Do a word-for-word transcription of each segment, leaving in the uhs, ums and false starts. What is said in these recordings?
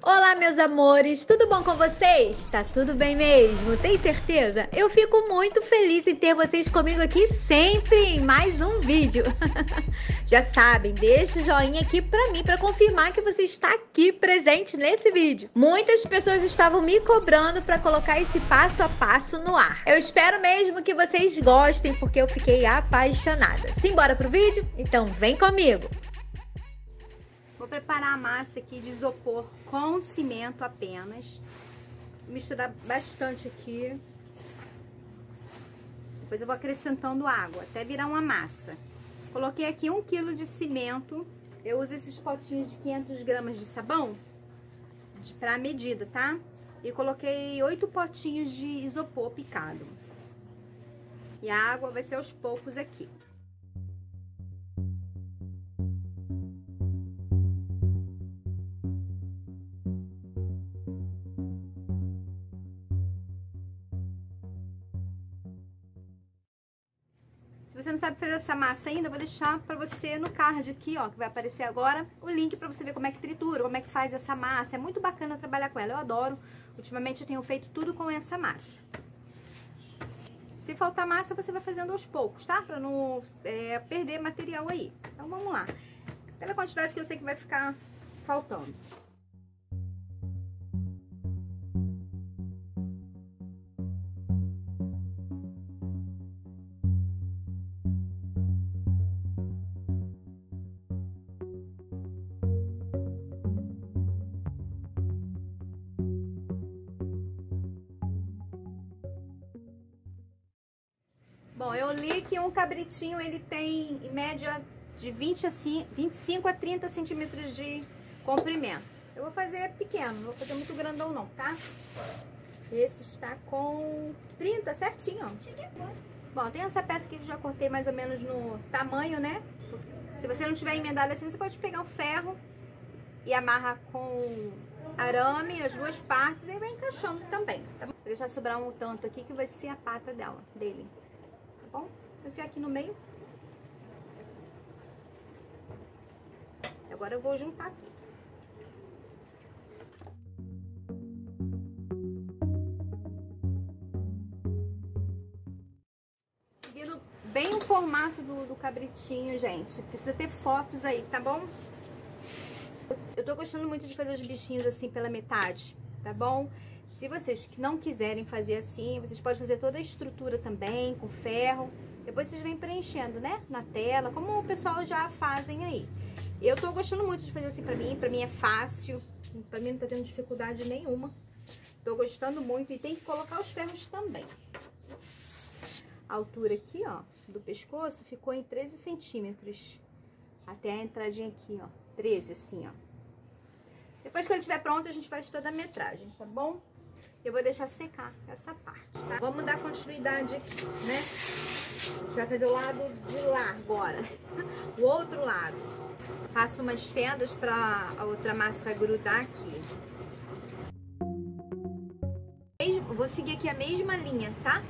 Olá, meus amores, tudo bom com vocês? Tá tudo bem mesmo? Tem certeza? Eu fico muito feliz em ter vocês comigo aqui sempre em mais um vídeo. Já sabem, deixa o joinha aqui pra mim para confirmar que você está aqui presente nesse vídeo. Muitas pessoas estavam me cobrando para colocar esse passo a passo no ar. Eu espero mesmo que vocês gostem porque eu fiquei apaixonada. Simbora pro vídeo? Então vem comigo. Vou preparar a massa aqui de isopor com cimento apenas. Vou misturar bastante aqui. Depois eu vou acrescentando água até virar uma massa. Coloquei aqui um quilo de cimento. Eu uso esses potinhos de quinhentas gramas de sabão para medida, tá? E coloquei oito potinhos de isopor picado. E a água vai ser aos poucos aqui. Se você não sabe fazer essa massa ainda, eu vou deixar pra você no card aqui, ó, que vai aparecer agora, o link pra você ver como é que tritura, como é que faz essa massa. É muito bacana trabalhar com ela, eu adoro. Ultimamente eu tenho feito tudo com essa massa. Se faltar massa, você vai fazendo aos poucos, tá? Pra não é, perder material aí. Então vamos lá. Pela quantidade que eu sei que vai ficar faltando. Bom, eu li que um cabritinho, ele tem, em média, de vinte a vinte e cinco a trinta centímetros de comprimento. Eu vou fazer pequeno, não vou fazer muito grandão não, tá? Esse está com trinta, certinho, ó. Bom, tem essa peça aqui que eu já cortei mais ou menos no tamanho, né? Se você não tiver emendado assim, você pode pegar um ferro e amarra com arame as duas partes e vai encaixando também, tá bom? Vou deixar sobrar um tanto aqui que vai ser a pata dela, dele. Bom, vou enfiar aqui no meio. Agora eu vou juntar tudo. Seguindo bem o formato do, do cabritinho, gente. Precisa ter fotos aí, tá bom? Eu tô gostando muito de fazer os bichinhos assim pela metade, tá bom? Se vocês não quiserem fazer assim, vocês podem fazer toda a estrutura também, com ferro. Depois vocês vêm preenchendo, né? Na tela, como o pessoal já fazem aí. Eu tô gostando muito de fazer assim pra mim. Pra mim é fácil. Pra mim não tá tendo dificuldade nenhuma. Tô gostando muito. E tem que colocar os ferros também. A altura aqui, ó, do pescoço ficou em treze centímetros. Até a entradinha aqui, ó. treze, assim, ó. Depois que ele estiver pronto, a gente faz toda a metragem, tá bom? Eu vou deixar secar essa parte, tá? Vamos dar continuidade aqui, né? A gente vai fazer o lado de lá agora. O outro lado. Faço umas fendas pra a outra massa grudar aqui. Vou seguir aqui a mesma linha, tá?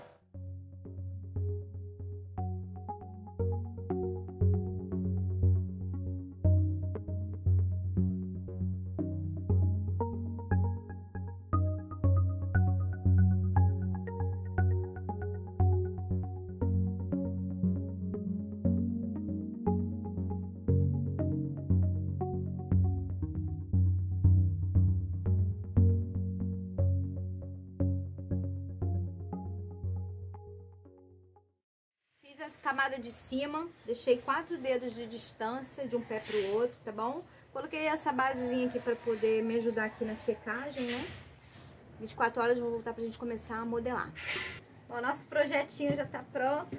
Fiz essa camada de cima, deixei quatro dedos de distância de um pé pro outro, tá bom? Coloquei essa basezinha aqui pra poder me ajudar aqui na secagem, né? vinte e quatro horas eu vou voltar pra gente começar a modelar. Bom, nosso projetinho já tá pronto.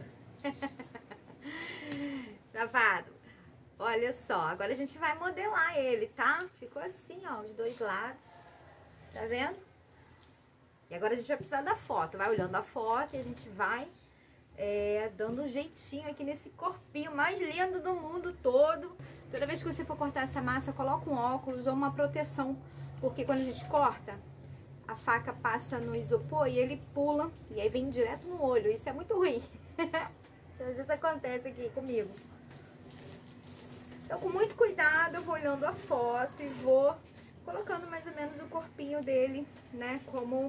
Safado. Olha só, agora a gente vai modelar ele, tá? Ficou assim, ó, os dois lados. Tá vendo? E agora a gente vai precisar da foto. Vai olhando a foto e a gente vai... É, dando um jeitinho aqui nesse corpinho mais lindo do mundo todo. Toda vez que você for cortar essa massa, coloca um óculos ou uma proteção, porque quando a gente corta, a faca passa no isopor e ele pula, e aí vem direto no olho. Isso é muito ruim. Então, às vezes acontece aqui comigo. Então, com muito cuidado, eu vou olhando a foto e vou colocando mais ou formatinho dele, né? Como,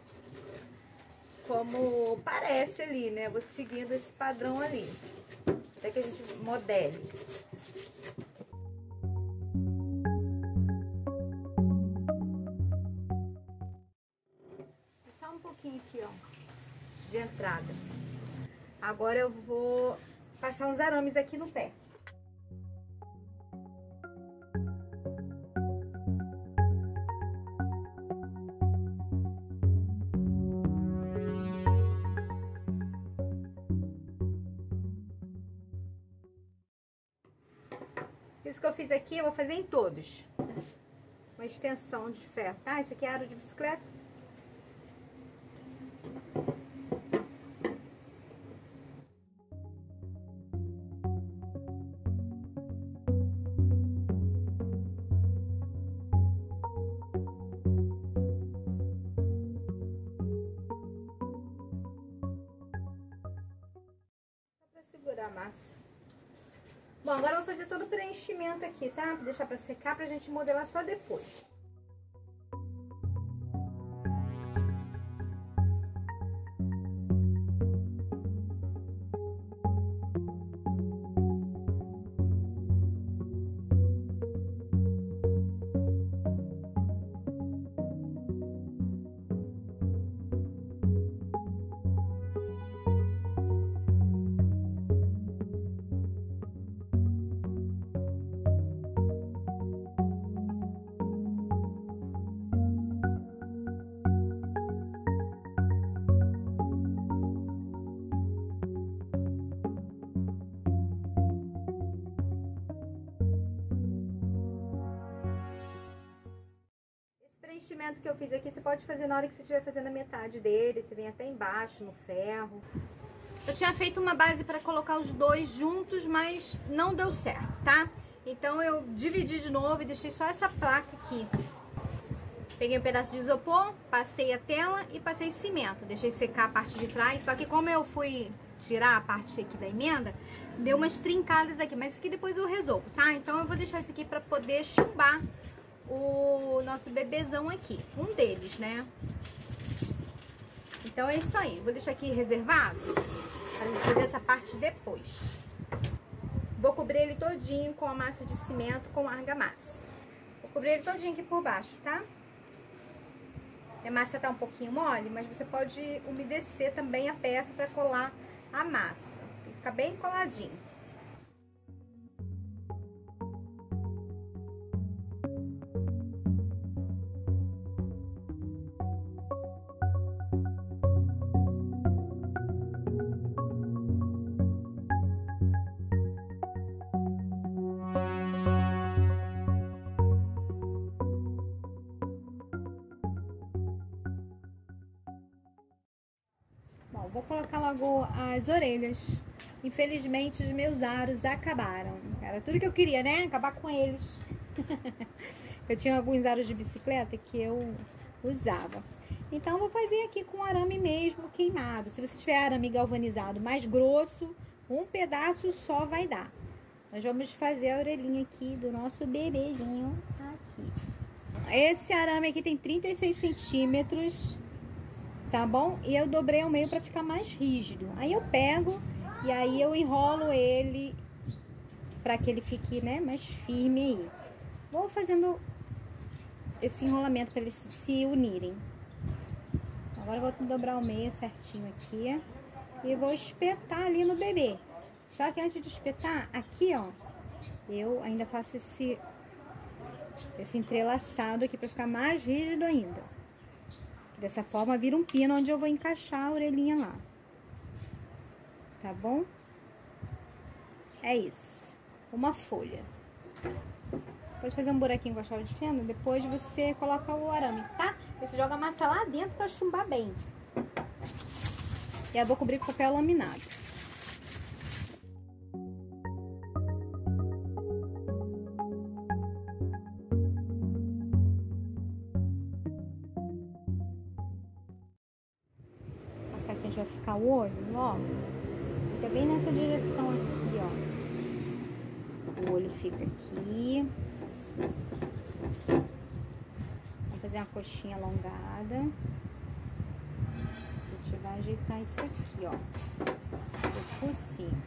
como parece ali, né? Vou seguindo esse padrão ali. Até que a gente modele. Só um pouquinho aqui, ó, de entrada. Agora eu vou passar uns arames aqui no pé. Isso que eu fiz aqui, eu vou fazer em todos. Uma extensão de ferro, tá? Esse aqui é aro de bicicleta. Só pra segurar a massa. Bom, agora eu vou fazer todo o preenchimento aqui, tá? Vou deixar pra secar pra gente modelar só depois. Preenchimento que eu fiz aqui, você pode fazer na hora que você estiver fazendo a metade dele, você vem até embaixo no ferro. Eu tinha feito uma base para colocar os dois juntos, mas não deu certo, tá? Então eu dividi de novo e deixei só essa placa aqui. Peguei um pedaço de isopor, passei a tela e passei cimento. Deixei secar a parte de trás, só que como eu fui tirar a parte aqui da emenda, deu umas trincadas aqui, mas isso aqui depois eu resolvo, tá? Então eu vou deixar isso aqui para poder chumbar o nosso bebezão aqui, um deles, né? Então é isso aí, vou deixar aqui reservado para gente fazer essa parte depois. Vou cobrir ele todinho com a massa de cimento com argamassa. Vou cobrir ele todinho aqui por baixo, tá? A massa tá um pouquinho mole, mas você pode umedecer também a peça para colar a massa. Tem que ficar bem coladinho. Bom, vou colocar logo as orelhas. Infelizmente os meus aros acabaram. Era tudo que eu queria, né? Acabar com eles. Eu tinha alguns aros de bicicleta que eu usava. Então vou fazer aqui com arame mesmo queimado. Se você tiver arame galvanizado mais grosso, um pedaço só vai dar. Nós vamos fazer a orelhinha aqui do nosso bebezinho aqui. Esse arame aqui tem trinta e seis centímetros. Tá bom? E eu dobrei ao meio pra ficar mais rígido. Aí eu pego e aí eu enrolo ele pra que ele fique, né, mais firme aí. Vou fazendo esse enrolamento pra eles se unirem. Agora eu vou dobrar ao meio certinho aqui e vou espetar ali no bebê. Só que antes de espetar, aqui, ó, eu ainda faço esse, esse entrelaçado aqui pra ficar mais rígido ainda. Dessa forma vira um pino onde eu vou encaixar a orelhinha lá. Tá bom? É isso. Uma folha. Pode fazer um buraquinho com a chave de fenda, depois você coloca o arame, tá? Você joga a massa lá dentro pra chumbar bem. E eu vou cobrir com papel laminado. Vai ficar o olho, ó, fica bem nessa direção aqui, ó. O olho fica aqui. Vou fazer uma coxinha alongada. A gente vai ajeitar isso aqui, ó. O focinho.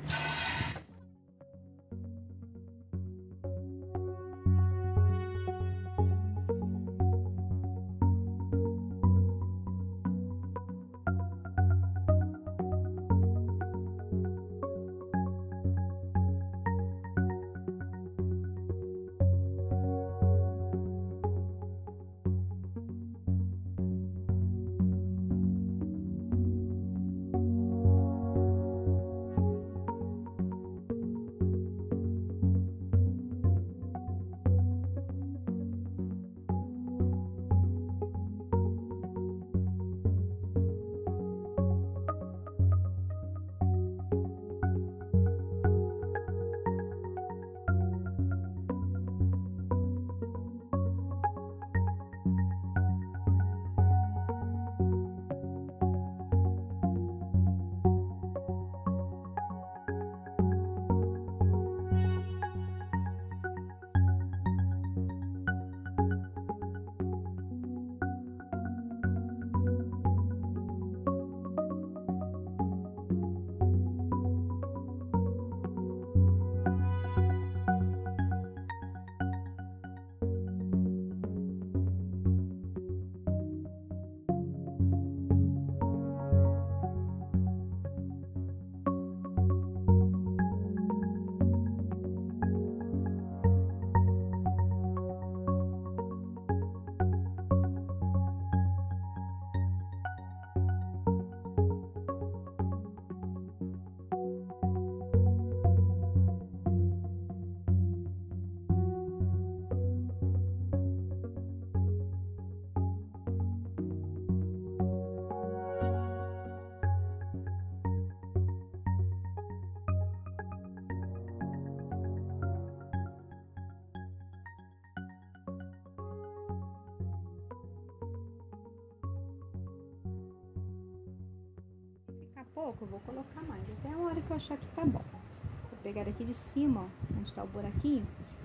Pouco, eu vou colocar mais, até a hora que eu achar que tá bom. Vou pegar aqui de cima, ó, onde tá o buraquinho,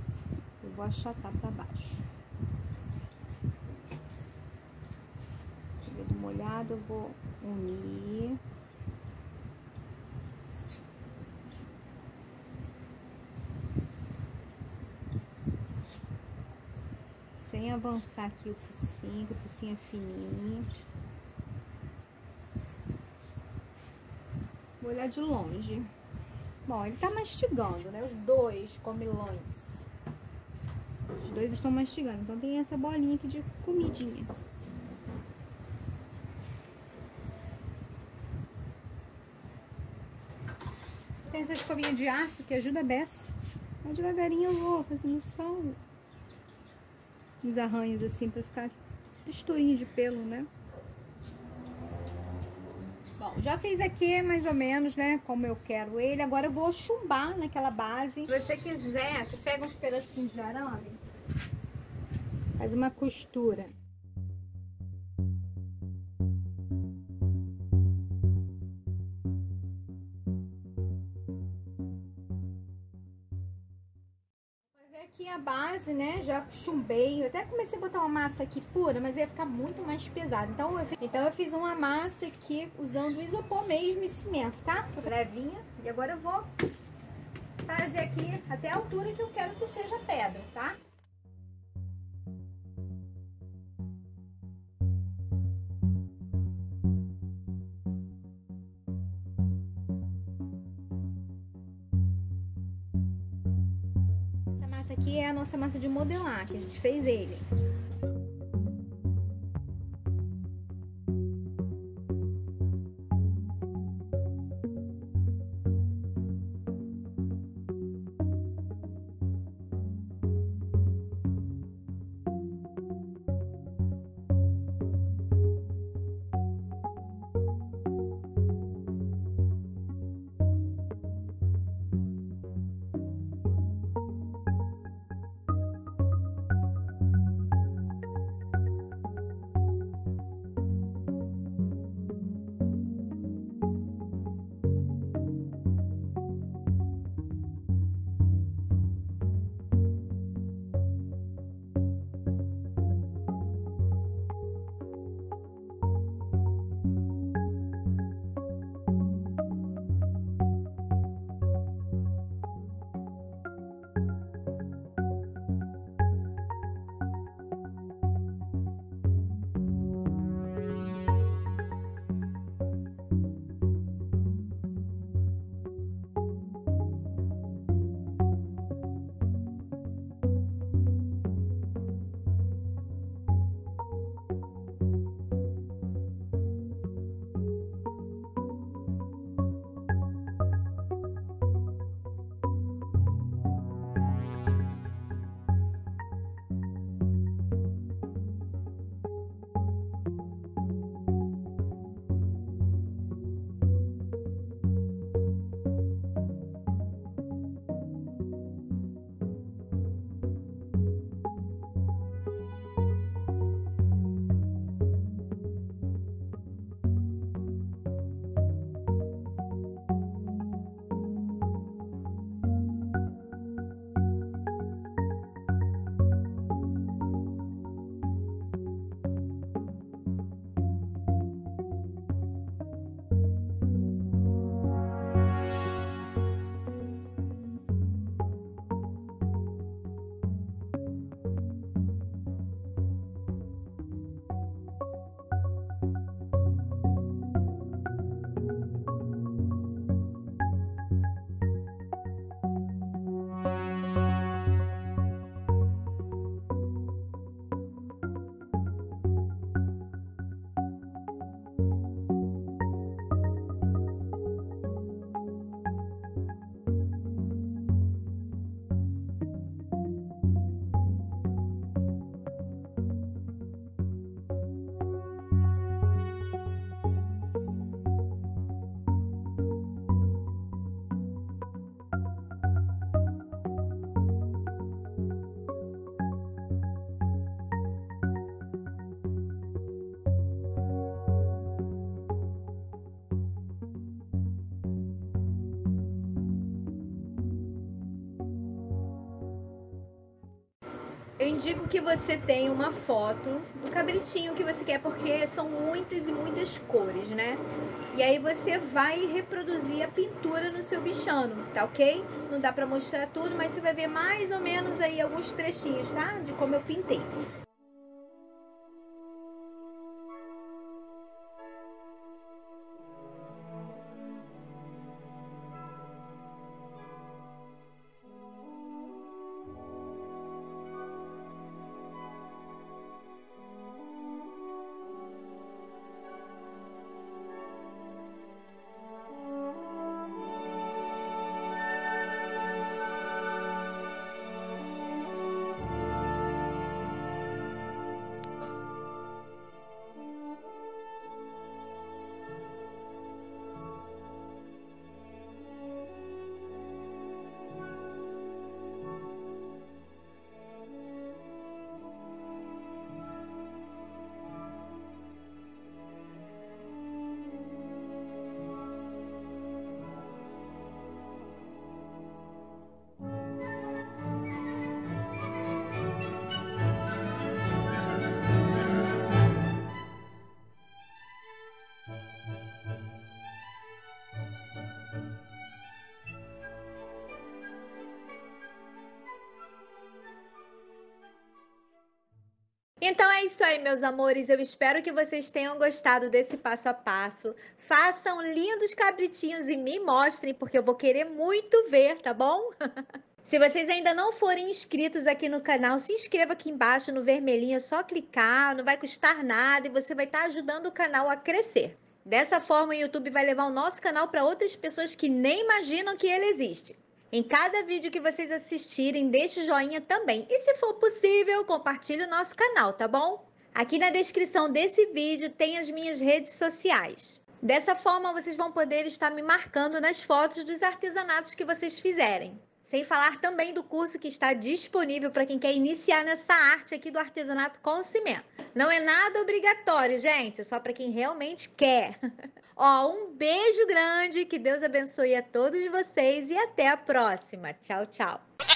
eu vou achatar pra baixo. Dedo molhado, eu vou unir. Sem avançar aqui o focinho, que o focinho é fininho. Vou olhar de longe. Bom, ele tá mastigando, né? Os dois comilões. Os dois estão mastigando. Então tem essa bolinha aqui de comidinha. Tem essa escovinha de aço que ajuda a beça. Mas devagarinho eu vou fazendo só uns arranhos assim pra ficar texturinha de pelo, né? Bom, já fiz aqui mais ou menos, né, como eu quero ele. Agora eu vou chumbar naquela base. Se você quiser, você pega uns pedacinhos de arame, faz uma costura. Aqui a base, né, já chumbei, eu até comecei a botar uma massa aqui pura, mas ia ficar muito mais pesado, então eu, então eu fiz uma massa aqui usando isopor mesmo e cimento, tá? Levinha, e agora eu vou fazer aqui até a altura que eu quero que seja pedra, tá? Aqui é a nossa massa de modelar, que a gente fez ele. indico que você tenha uma foto do cabritinho que você quer, porque são muitas e muitas cores, né? E aí você vai reproduzir a pintura no seu bichano, tá ok? Não dá pra mostrar tudo, mas você vai ver mais ou menos aí alguns trechinhos, tá? De como eu pintei. Então é isso aí, meus amores. Eu espero que vocês tenham gostado desse passo a passo. Façam lindos cabritinhos e me mostrem, porque eu vou querer muito ver, tá bom? Se vocês ainda não forem inscritos aqui no canal, se inscreva aqui embaixo no vermelhinho, é só clicar, não vai custar nada e você vai estar ajudando o canal a crescer. Dessa forma, o YouTube vai levar o nosso canal para outras pessoas que nem imaginam que ele existe. Em cada vídeo que vocês assistirem, deixe o joinha também. E se for possível, compartilhe o nosso canal, tá bom? Aqui na descrição desse vídeo tem as minhas redes sociais. Dessa forma, vocês vão poder estar me marcando nas fotos dos artesanatos que vocês fizerem. Sem falar também do curso que está disponível para quem quer iniciar nessa arte aqui do artesanato com cimento. Não é nada obrigatório, gente, é só para quem realmente quer. Ó, um beijo grande, que Deus abençoe a todos vocês e até a próxima. Tchau, tchau.